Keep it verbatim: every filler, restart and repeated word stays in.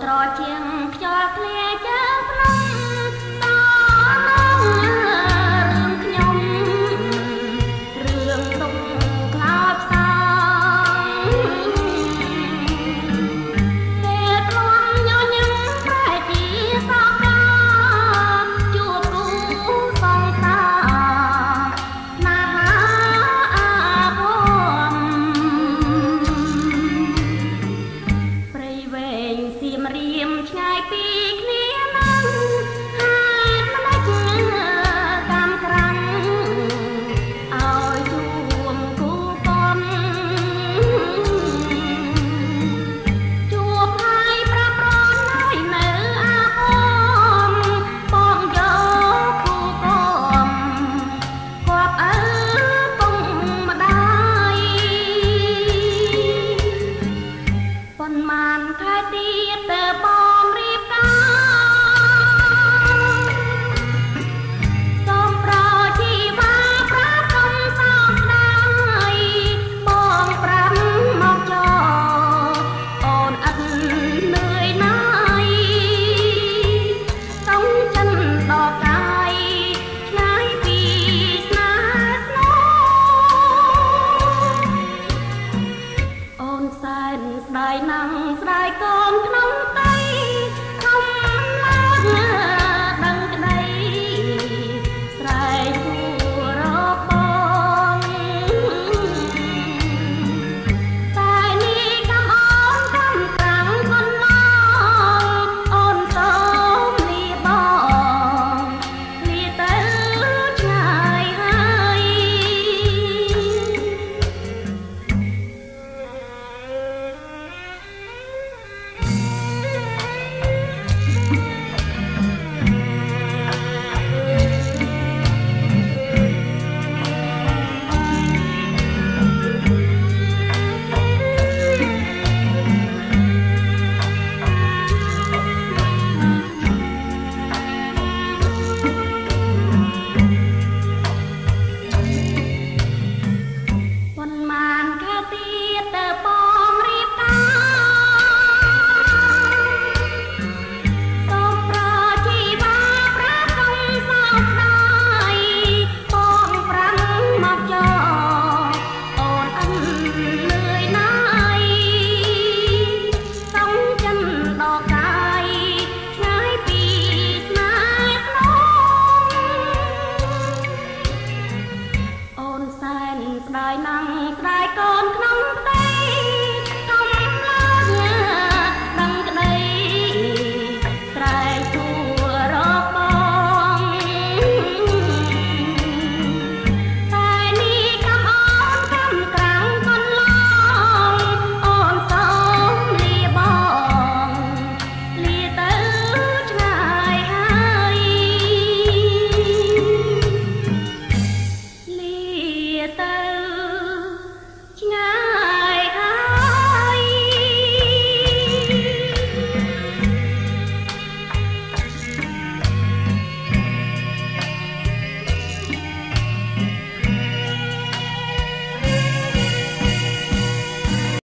ត្រជាងខ្យល់ធ្លាជើងភ្នំតនឹងរឿងខ្ញុំរឿងទុំខ្លោចផ្សងពេលក្លំញញឹមប្រែជាសោកកាជួបគូសងសាណាអាភ័មព្រៃវែងសៀមរាមឆ្ងាយពីគ្នានឹងហេតុម្ដេចតាមក្រាំងឲ្យជួមគូកនជួបហើយប្រប្រនហើយនៅអាគមបងយកគូកមគាត់អើពុំម្ដាយប៉ុន្មានខែទៀតទៅបងរៀបការសូមប្រជីវាប្រាកុំសោកស្ដាយបងប្រាំមកចោអូនឥតនឿយណាយសុំចិនដល់កាយឆ្ងាយពីស្នេហ៍ស្នូអូនសែនស្ដាយណាស់ស្ដាយកូនក្នុង